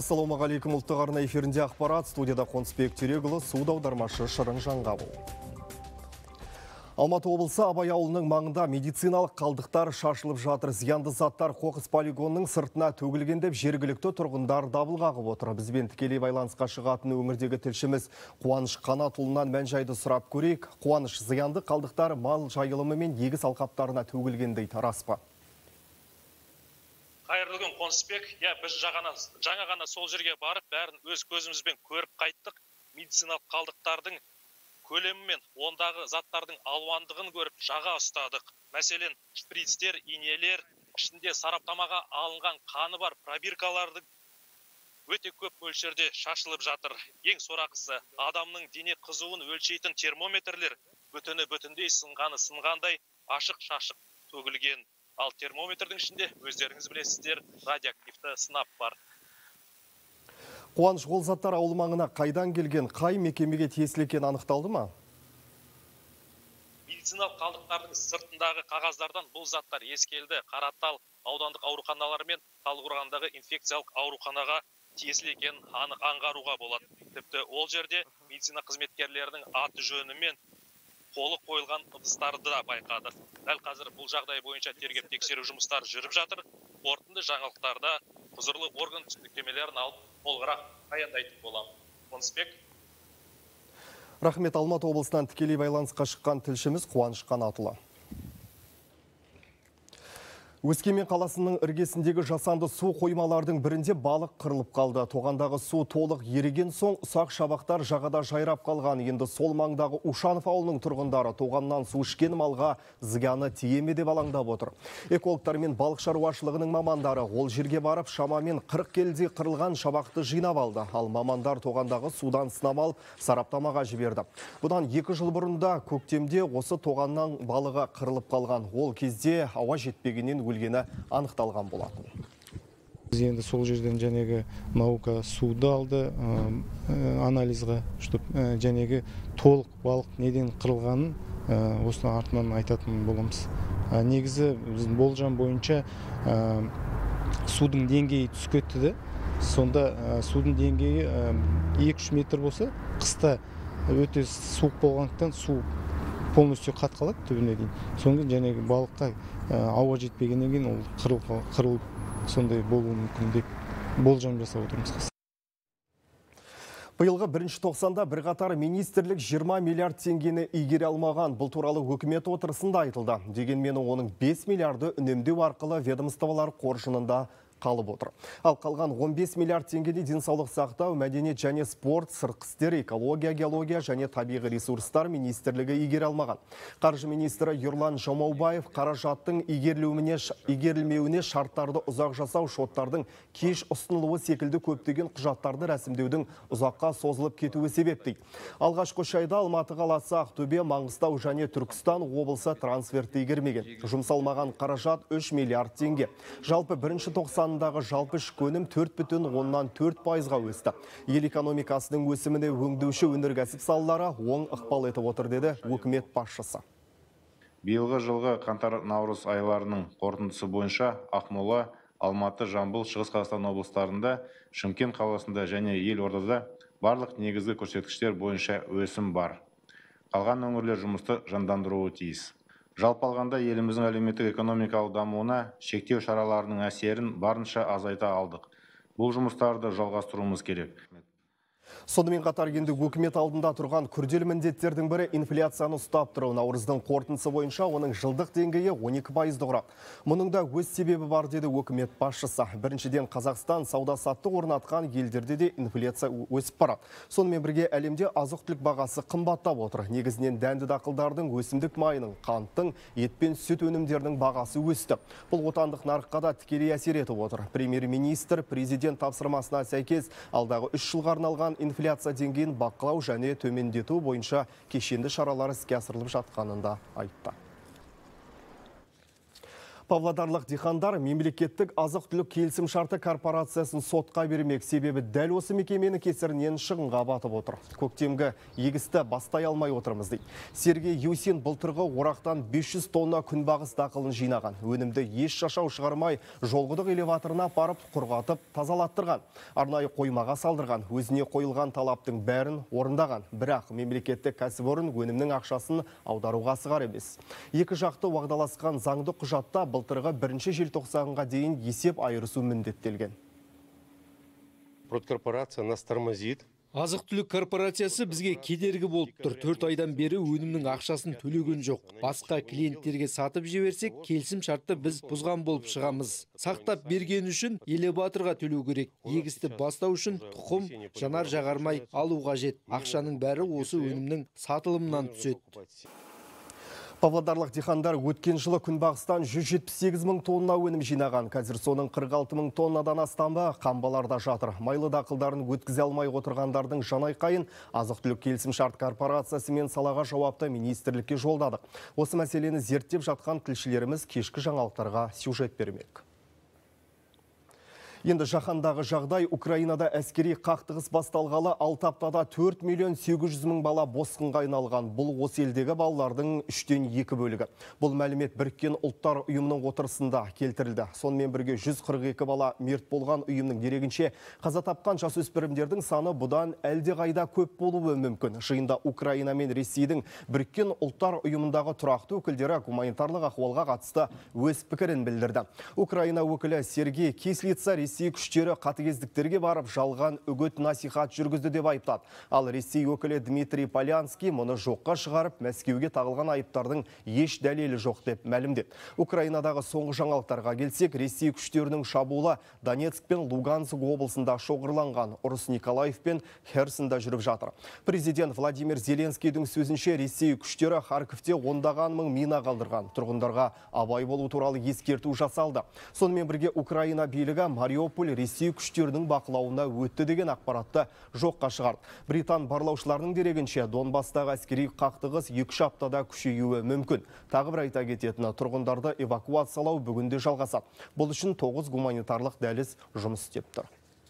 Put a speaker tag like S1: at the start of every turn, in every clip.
S1: Ассалаумағалейкум, ұлттық арна эфирінде ақпарат, студияда Қонысбек Терегұлы, суд аудармашы Шырын Жаңғабыл. Алматы облысы Абай ауылының маңында медициналық қалдықтар шашылып жатыр. Зиянды заттар қоқыс полигонның сыртына төгілген деп жергілікті тұрғындар дабыл қағып отыр. Бізбен тікелей байланысқа шығатын өңірдегі тілшіміз Қуаныш Қанатұлынан мән-жайды сұрап көрейік. Қуаныш, зиянды қалдықтар мал жайылымы мен егіс алқаптарына төгілгендей рас па?
S2: Қайырлы күн, Қонысбек. Біз жаңа ғана сол жерге барып, бәрін өз көзімізбен көріп қайттық. Медициналық қалдықтардың көлемі мен ондағы заттардың алуандығын көріп жаға ұстадық. Мәселен, шприцтер, инелер, ішінде сараптамаға алынған қаны бар пробиркалардың өте көп мөлшерде шашылып жатыр. Ең сорақысы, адамның дене қызуын өлшейтін термометрлер бүтіндей сынғандай ашық-шашық төгілген. Ал термометрдің ішінде өздеріңіз білесіздер, радиоактивті сынап бар.
S1: Қуаныш, ол заттар ауыл маңына қайдан келген, қай мекемеге тиесілі екені анықталды ма?
S2: Медициналық қалдықтардың сыртындағы қағаздардан бұл заттар ескелді. Қаратал аудандық ауруханалары мен Талдықорғандағы инфекциялық ауруханаға тиесілі екенін анық аңғаруға болады. Тіпті ол жерде медицина қызметкерлерінің аты жөні мен қолы қойылған ыдыстарды да байқадық. Дәл қазір бұл жағдай бойынша тергеп тексеру жұмыстары жүріп жатыр. Қорытынды жаңалықтарда құзырлы орган түсініктемелерін алып толығырақ баяндайтын боламын. Қонысбек.
S1: Рахмет, Алматы облысынан тікелей байланысқа шыққан тілшіміз Қуаныш Қанатұлы. Өскемен қаласының іргесіндегі жасанды су қоймалардың бірінде балық қырылып қалды. Тоғандағы су толық еріген соң ұсақ шабақтар жағада жайрап қалған. Енді сол маңдағы Ушанов ауылының тұрғындары тоғаннан су ішкен малға зияны тие ме деп алаңдап отыр. Экологтар мен балық шаруашылығының мамандары ол жерге барып шамамен 40 келідей қырылған шабақты жинап алды. Ал мамандар тоғандағы судан сынама алып сараптамаға жіберді. Бұдан 2 жыл бұрында көктемде осы тоғаннан балығы қырылып қалған. Ол кезде ауа жетпегеннен өлгені анықталған болатын.
S3: Біз енді сол жерден жәнегі наука суды алды анализға, жәнегі толық балық неден қырылғанын осының артынан айтатын боламыз. Негізі біздің болжам бойынша судың деңгейі түсіп кетті. Сонда судың деңгейі 2-3 метр болса, қыста өте суық болғандықтан су полностью қатқалады түбіне дейін. Соңғы жәнегі балыққа ауа жетпегеннен кейін ол қырылып сондай болуы мүмкін деп болжам жасап отырмыз.
S1: Биылғы 1-тоқсанда бірқатар министрлік 20 миллиард теңгені игере алмаған. Бұл туралы үкімет отырысында айтылды. Дегенмен оның 5 миллиарды үнемдеу арқылы ведомстволар қоржынында қалып отыр. Ал қалған 15 миллиард теңгеде денсаулық сақтау, мәдениет және спорт, сыртқы істер, экология, геология және табиғи ресурстар министрлігі игере алмаған. Қаржы министрі Ерлан Жамаубаев қаражаттың игерілмеуіне шарттарды ұзақ жасау, шоттардың кеш ұсынылуы секілді көптеген құжаттарды рәсімдеудің ұзаққа созылып кетуі себеп дейді. Алғашқы үш айда Алматы қаласы, Ақтөбе, Маңғыстау және Түркістан облысы трансфертті игермеген. Жұмсалмаған қаражат 3 миллиард теңге. Жалпы 1-тоқсандағы жалпы ішкі өнім 4,4%-ға өсті. Ел экономикасының өсіміне өңдеуші өнеркәсіп салалары оң ықпал етіп отыр деді үкімет басшысы.
S4: Биылғы жылғы қаңтар-наурыз айларының қорытындысы бойынша Ақмола, Алматы, Жамбыл, Шығыс Қазақстан облыстарында, Шымкент қаласында және елордада барлық негізгі көрсеткіштер бойынша өсім бар. Қалған өңірлер жұмысты жандандыруы тиіс. Жалпы алғанда еліміздің әлеуметтік экономикалық дамуына шектеу шараларының әсерін барынша азайта алдық. Бұл жұмыстарды жалғастыруымыз керек.
S1: Сонымен қатар енді өкімет алдында тұрған күрделі міндеттердің бірі инфляцияны ұстап тұру. Наурыздың қорытындысы бойынша оның жылдық деңгейі 12%-ды құрап. Мұның да өз себебі бар деді өкімет басшысы. Біріншіден, Қазақстан сауда-саттық орнатқан елдерде де инфляция өсіп барады. Сонымен бірге әлемде азық-түлік бағасы қымбаттап отыр. Негізінен дәнді дақылдардың, өсімдік майының, қанттың, ет пен сүт өнімдерінің бағасы өсті. Бұл отандық нарыққа да тікелей әсер етіп отыр. Премьер-министр президент тапсырмасына сәйкес алдағы 3 жылға арналған инфляция деңгейін бақылау және төмендету бойынша кешенді шаралар іске асырылып жатқанын да айтты. Павлодарлық дихандар мемлекеттік азық-түлік келісім шарты корпорациясын сотқа бермек, себебі дәл осы мекемені кесірінен шығынға батып отыр. Көктемгі егісті бастай алмай отырмыз дейді. Сергей Юсин былтырғы орақтан 500 тонна күнбағыс дақылын жинаған. Өнімді еш шашау шығармай, жолғыдық элеваторына апарып құрғатып тазалаттырған. Арнайы қоймаға салдырған, өзіне қойылған талаптың бәрін орындаған. Бірақ мемлекеттік кәсіпорын өнімнің ақшасын аударуға асығар емес. Екі жақты уағдаласқан заңды құжатта былтырғы 1 желтоқсанға дейін есеп айырысу міндеттелген.
S5: Продкорпорация нас тормозит.
S6: Азық-түлік корпорациясы бізге кедергі болып тұр. 4 айдан бері өнімнің ақшасын төлеген жоқ. Басқа клиенттерге сатып жіберсек, келісім шартты біз бұзған болып шығамыз. Сақтап берген үшін элеваторға төлеу керек. Егісті бастау үшін тұқым жанар-жағармай алу қажет. Ақшаның бәрі осы өнімнің сатылымынан түседі.
S1: Павлодарлық дихандар өткен жылы күнбағыстан 178 мың тонна өнім жинаған. Қазір соның 46 мың тоннадан астамы қамбаларда жатыр. Майлы дақылдарын өткізе алмай отырғандардың жанайқайын азық-түлік келісім шарт корпорациясы мен салаға жауапты министрлікке жолдадық. Осы мәселені зерттеп жатқан тілшілеріміз кешкі жаңалықтарға сюжет бермек. Енді жаһандағы жағдай Украинада әскери қақтығыс басталғалы 6 аптада 4 миллион 800 мың бала босқынға айналған. Бұл осы елдегі балалардың 3-тен 2 бөлігі. Бұл мәлімет Біріккен ұлттар ұйымының отырысында келтірілді. Сонымен бірге 142 бала мерт болған ұйымның дерегінше қаза тапқан жасөспірімдердің саны бұдан әлде қайда көп болуы мүмкін. Жиында Украина мен Ресейдің Біріккен ұлттар ұйымындағы тұрақты өкілдері гуманитарлық ахуалға қатысты өз пікірін білдірді. Украина өкілі Сергей Кислица Ресей күштері қатыгездіктерге барып жалған үгіт насихат жүргізді деп айыптады. Ал Ресей өкілі Дмитрий Полянский мұны жоққа шығарып, Мәскеуге тағылған айыптардың еш дәлелі жоқ деп мәлімдеді. Украинадағы соңғы жаңалықтарға келсек, Ресей күштерінің шабуылы Донецк пен Луганск облысында шоғырланған. Ұрыс Николаев пен Херсонда жүріп жатыр. Президент Владимир Зеленскийдің сөзінше Ресей күштері Харьковте ондаған мың мина қалдырған. Тұрғындарға абай болу туралы ескерту жасалды. Сонымен бірге Украина билігі Мариуполь Ресей күштерінің бақылауына өтті деген ақпаратты жоққа шығарды. Британ барлаушыларының дерегінше Донбастағы әскери қақтығыс 2 аптада күшеюі мүмкін. Тағы бір айта кететіні, тұрғындарды эвакуациялау бүгінде жалғасады. Бұл үшін 9 гуманитарлық дәліз жұмыс істеп тұр.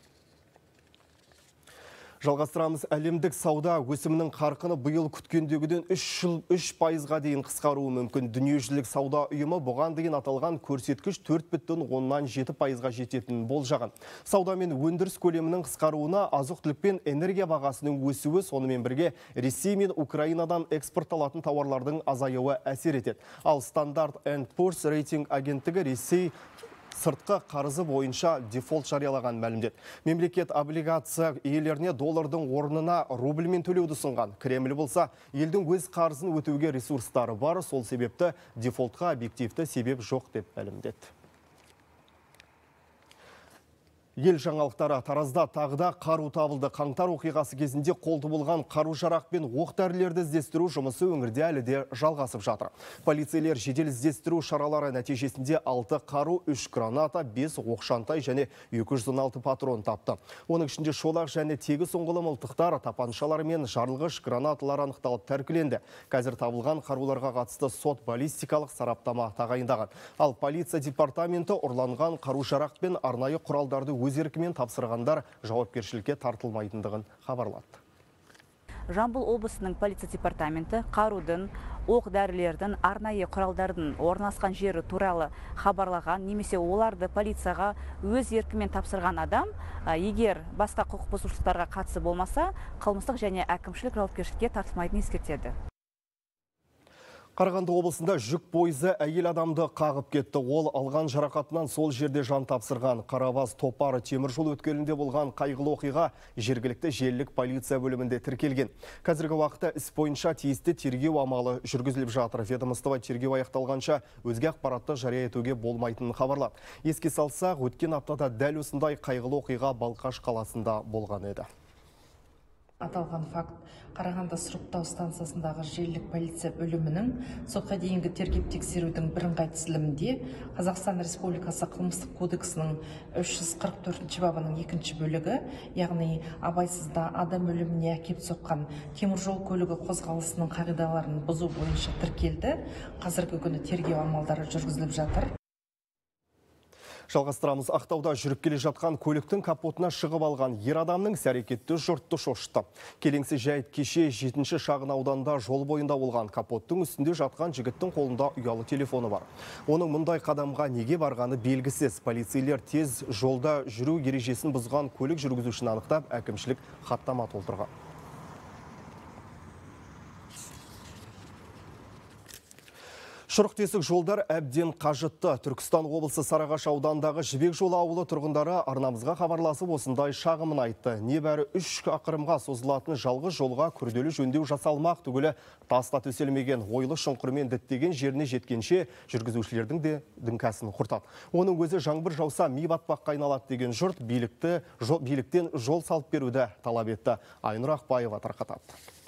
S1: Жалғастырамыз. Әлемдік сауда өсімінің қарқыны биыл күткендегіден 3% дейін қысқаруы мүмкін. Дүниежүзілік сауда ұйымы бұған дейін аталған көрсеткіш 4,7%-ға жететінін болжаған. Сауда мен өндіріс көлемінің қысқаруына азық-түлік пен энергия бағасының өсуі, сонымен бірге Ресей мен Украинадан экспортталатын тауарлардың азаюы әсер етеді. Ал Standard & Poor's рейтинг агенттігі Ресей сыртқы қарызы бойынша дефолт жариялаған мәлімдеді. Мемлекет облигация иелеріне доллардың орнына рубльмен төлеуді ұсынған. Кремль болса, елдің өз қарызын өтеуге ресурстары бар, сол себепті дефолтқа объективті себеп жоқ деп мәлімдеді. Ел жаңалықтары. Таразда тағыда қару табылды. Қаңтар оқиғасы кезінде қолды болған қару-жарақ пен оқ-дәрілерді іздестіру жұмысы өңірде әлі де жалғасып жатыр. Полицейлер жедел іздестіру шаралары нәтижесінде 6 қару, 3 граната, 5 оқшантай және 216 патрон тапты. Оның ішінде шолақ және тегіс ұңғылы мылтықтар, тапаншалар мен жарылғыш гранаталар анықталып тәркіленді. Қазір табылған қаруларға қатысты сот баллистикалық сараптама тағайындаған. Ал полиция департаменті ұрланған қару-жарақ пен арнайы құралдарды өз еркімен тапсырғандар жауапкершілікке тартылмайтындығын хабарлады.
S7: Жамбыл облысының полиция департаменті қарудың, оқ-дәрілердің, арнайы құралдардың орналасқан жері туралы хабарлаған, немесе оларды полицияға өз еркімен тапсырған адам, егер басқа құқық бұзушылықтарға қатысы болмаса, қылмыстық және әкімшілік жауапкершілікке тартылмайтынын ескертеді.
S1: Қарағанды облысында жүк пойызы әйел адамды қағып кетті. Ол алған жарақатынан сол жерде жан тапсырған. Қарабас Топары темір жол өткелінде болған қайғылы оқиға жергілікті желілік полиция бөлімінде тіркелген. Қазіргі уақытта іс бойынша тиісті тергеу амалы жүргізіліп жатыр. Ведомство тергеу аяқталғанша өзге ақпаратты жария етуге болмайтынын хабарлады. Еске салсақ, өткен аптада дәл осындай қайғылы оқиға Балқаш қаласында болған еді.
S8: Аталған факт Қарағанды сұрыптау станциясындағы желілік полиция бөлімінің сотқа дейінгі тергеп тексерудің бірыңғай тізілімінде Қазақстан Республикасы қылмыстық кодексінің 344 бабының 2 бөлігі, яғни абайсызда адам өліміне әкеп соққан теміржол көлігі қозғалысының қағидаларын бұзу бойынша тіркелді. Қазіргі күні тергеу амалдары жүргізіліп жатыр.
S1: Жалғастырамыз. Ақтауда жүріп келе жатқан көліктің капотына шығып алған ер адамның іс-әрекеті жұртты шошытты. Келеңсіз жайт кеше 7-ші шағын ауданда жол бойында болған. Капоттың үстінде жатқан жігіттің қолында ұялы телефоны бар. Оның мұндай қадамға неге барғаны белгісіз. Полицейлер тез жолда жүру ережесін бұзған көлік жүргізушіні анықтап, әкімшілік хаттама толтырған. Шұрық-тесік жолдар әбден қажытты. Түркістан облысы Сарыағаш аудандағы Жібек жолы ауылы тұрғындары арнамызға хабарласып осындай шағымын айтты. Небәрі 3 ақырымға созылатын жалғыз жолға күрделі жөндеу жасалмақ түгілі таста төселмеген ойлы шұңқырмен діттеген жеріне жеткенше жүргізушілердің де діңкәсін құртады. Оның өзі жаңбыр жауса ми батпаққа айналады деген жұрт биліктен жол салып беруді талап етті. Айнұр Ақбаева тарқатады.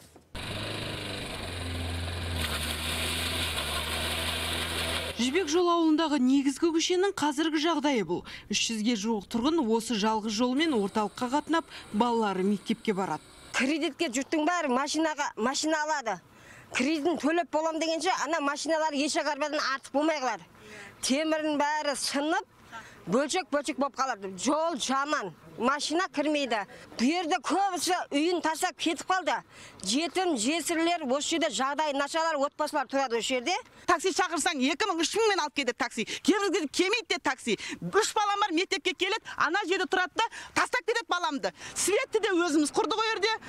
S5: Жібек жол ауылындағы негізгі көшенің қазіргі жағдайы бұл. 300-ге жуық тұрғын осы жалғыз жолмен орталыққа қатынап, балалары мектепке барады.
S9: Кредитке жұрттың бәрі машина алады. Кредитін төлеп болам дегенше, ана машиналар ешек арбадан артық болмай қалады. Темірін бәрі сынып, бөлшек-бөлшек болып қалады. Жол жаман, машина кірмейді. Бұерді көбісі үйін тастап кетіп қалды. Жетім, жесірлер, осы жерде жағдай нашалар, отбасылар тұрады осы жерде.
S10: Такси шақырсаң 2000-3000 мен алып келеді такси. Кейбірге келмейді де такси. 3 балам бар, мектепке келеді, ана жерде тұрады да, тастап кетеді баламды. Светті де өзіміз құрды ғой жерде.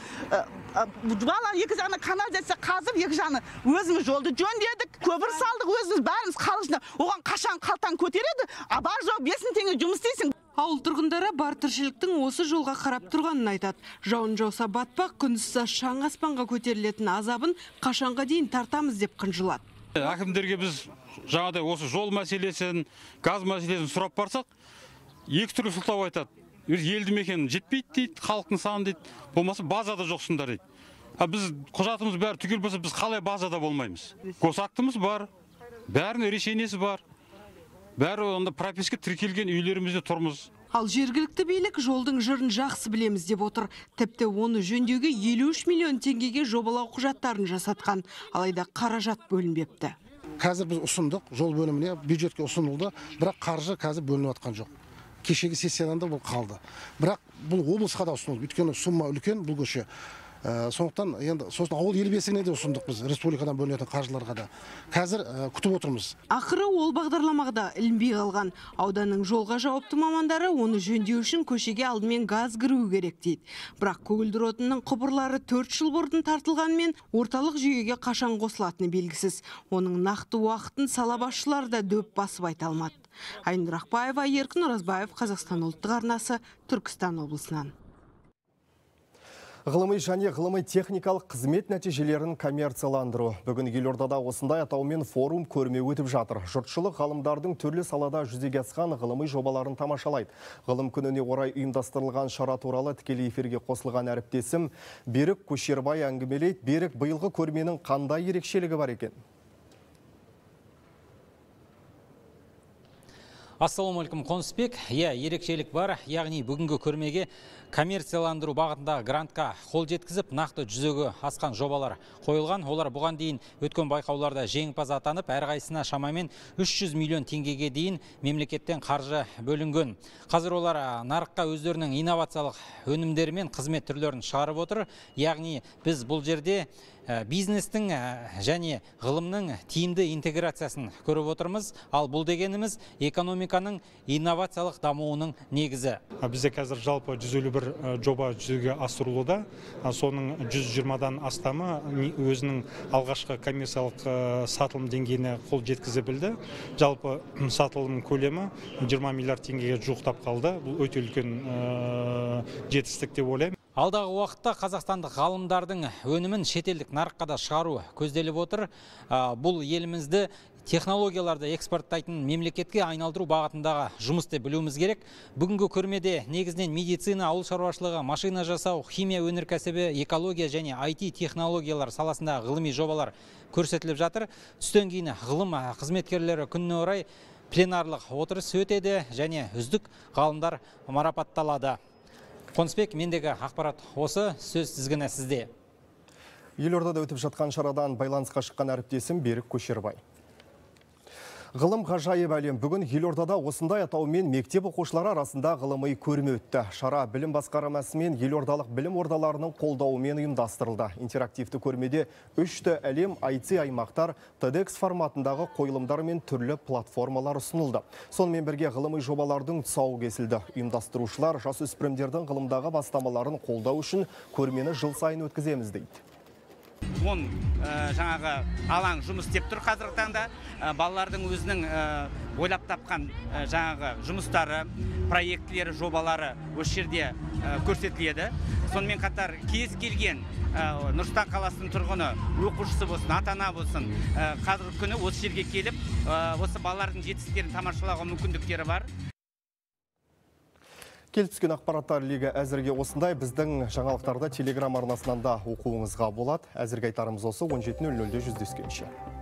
S10: Бала екі жағына канализация қазып, екі жағына өзіміз жолды жөндедік, көпір салдық, өзіміз бәріміз қалышына. Оған қашан қалтаң көтереді, бар жоқ 5000 теңге жұмыс істейсің.
S5: Ауыл тұрғындары бар тіршіліктің осы жолға қарап тұрғанын айтады. Жауын жауса батпақ, күндіз шаң аспанға көтерілетін азабын қашанға дейін тартамыз деп қынжылады.
S11: Әкімдерге біз жаңадай осы жол мәселесін, газ мәселесін сұрап барсақ, екі түрлі сылтау айтады. Елді мекен жетпейді дейді, халықтың саны дейді, болмаса базада жоқсыңдар дейді. Біз құжатымыз бәрі түгел болса, біз қалай базада болмаймыз? Госактымыз бар, бәрінің решениесі бар. Бәрі онда прописка тіркелген үйлерімізде тұрмыз.
S5: Ал жергілікті билік жолдың жырын жақсы білеміз деп отыр. Тіпті оны жөндеуге 53 миллион теңгеге жобалау құжаттарын жасатқан. Алайда қаражат бөлінбепті.
S12: Қазір біз ұсындық, жол бөліміне бюджетке ұсынылды, бірақ қаржы қазір бөлініп жатқан жоқ. Кешегі сессиядан да бұл қалды. Бірақ бұл облысқа да ұсынылды. Өйткені сумма үлкен бұл көше. Сондықтан енді сосын ауыл ел бесігіне де ұсындық біз республикадан бөлінетін қаржыларға да. Қазір күтіп отырмыз.
S5: Ақыры ол бағдарламаға да ілінбей қалған. Ауданның жолға жауапты мамандары оны жөндеу үшін көшеге алдымен газ кіруі керек дейді. Бірақ көгілдір отынның құбырлары 4 жыл бұрын тартылғанмен орталық жүйеге қашан қосылатыны белгісіз. Оның нақты уақытын сала басшылары да дөп басып айта алмады. Айнұр Ақбаева, Еркін Оразбаев, Қазақстан ұлттық арнасы, Түркістан облысынан.
S1: Ғылыми және ғылыми техникалық қызмет нәтижелерін коммерцияландыру. Бүгін Елордада осындай атаумен форум көрме өтіп жатыр. Жұртшылық ғалымдардың түрлі салада жүзеге асқан ғылыми жобаларын тамашалайды. Ғылым күніне орай ұйымдастырылған шара туралы тікелей эфирге қосылған әріптесім Берік Көшербай әңгімелейді. Берік, биылғы көрменің қандай ерекшелігі бар екен?
S13: Ассалаумалейкум, Қонысбек. Ерекшелік бар. Яғни бүгінгі көрмеге коммерцияландыру бағытында грантқа қол жеткізіп, нақты жүзеге асқан жобалар қойылған. Олар бұған дейін өткен байқауларда жеңімпаз атанып, әрқайсысына шамамен 300 миллион теңгеге дейін мемлекеттен қаржы бөлінген. Қазір олар нарыққа өздерінің инновациялық өнімдері мен қызмет түрлерін шығарып отыр. Яғни біз бұл жерде бизнестің және ғылымның тиімді интеграциясын көріп отырмыз. Ал бұл дегеніміз экономиканың инновациялық дамуының негізі.
S14: Бізде қазір жалпы 151 жоба жүзеге асырылуда. Соның 120-дан астамы өзінің алғашқы коммерциялық сатылым деңгейіне қол жеткізе білді. Жалпы сатылым көлемі 20 миллиард теңгеге жуықтап қалды. Бұл өте үлкен жетістік деп ойлаймын.
S13: Алдағы уақытта қазақстандық ғалымдардың өнімін шетелдік нарыққа да шығару көзделіп отыр. Бұл елімізді технологияларды экспорттайтын мемлекетке айналдыру бағытындағы жұмыс деп білуіміз керек. Бүгінгі көрмеде негізінен медицина, ауыл шаруашылығы, машина жасау, химия өнеркәсібі, экология және IT технологиялар саласындағы ғылыми жобалар көрсетіліп жатыр. Түстен кейін ғылым қызметкерлері күніне орай пленарлық отырыс өтеді және үздік ғалымдар марапатталады. Қонысбек, мендегі ақпарат осы, сөз тізгіні сізде.
S1: Елордада өтіп жатқан шарадан байланысқа шыққан әріптесім Берік Көшербай. Ғылым ғажайып әлем. Бүгін Елордада осындай атаумен мектеп оқушылары арасында ғылыми көрме өтті. Шара білім басқармасы мен елордалық білім ордаларының қолдауымен ұйымдастырылды. Интерактивті көрмеде 3 әлем IT аймақтар TEDx форматындағы қойылымдар мен түрлі платформалар ұсынылды. Сонымен бірге ғылыми жобалардың тұсауы кесілді. Ұйымдастырушылар жасөспірімдердің ғылымдағы бастамаларын қолдау үшін көрмені жыл сайын өткіземіз дейді.
S15: Жаңағы алаң жұмыс істеп тұр қазіргі таңда. Балалардың өзінің ойлап тапқан жаңағы жұмыстары, проектілері, жобалары осы жерде көрсетіледі. Сонымен қатар кез келген Нұр Сұлтан қаласының тұрғыны, оқушысы болсын, ата-ана болсын, қазіргі күні осы жерге келіп, осы балалардың жетістіктерін тамашалауға мүмкіндіктері бар.
S1: Келіп түскен ақпараттар легі әзірге осындай. Біздің жаңалықтарды Телеграм арнасынан да оқуыңызға болады. Әзірге айтарымыз осы. 17:00-де жүздескенше.